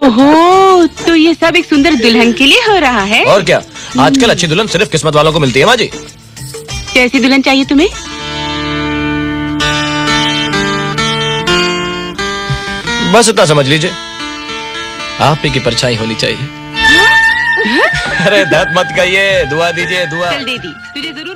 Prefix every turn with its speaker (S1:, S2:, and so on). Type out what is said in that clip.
S1: ओहो, तो ये सब एक सुंदर दुल्हन के लिए हो रहा है।
S2: और क्या, आजकल अच्छी दुल्हन सिर्फ किस्मत वालों को मिलती है माँ जी।
S1: कैसी दुल्हन चाहिए तुम्हें?
S2: बस इतना समझ लीजिए, आप ही की परछाई होनी चाहिए। अरे दर्द मत कहिए, दुआ दीजिए, दुआ।
S1: चल दे दी, तुझे जरूर